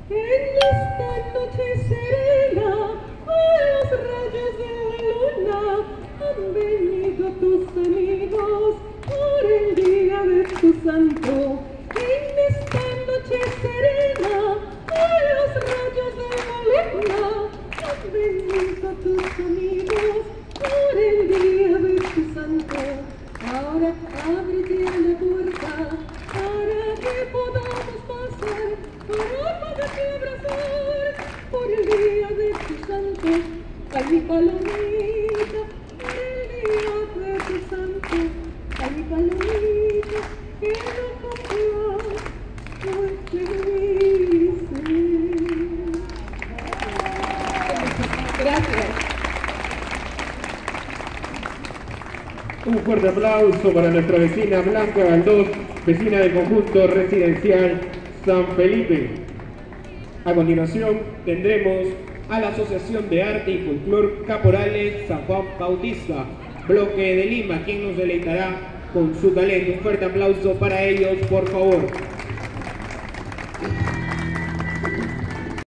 En esta noche serena, a los rayos de la luna, han venido tus amigos por el día de tu santo. En esta noche serena, a los rayos de la luna, han venido tus amigos por el día de tu santo. Ahora abre ya la puerta para que podamos pasar, para poderte abrazar por el día de tu santo. Ay, mi palomita, por el día de tu santo. Ay, mi palomita, que no cumplió nuestra misión. Gracias. Un fuerte aplauso para nuestra vecina Blanca Galdós, vecina del conjunto residencial San Felipe. A continuación tendremos a la Asociación de Arte y Folclor Caporales San Juan Bautista, bloque de Lima, quien nos deleitará con su talento. Un fuerte aplauso para ellos, por favor.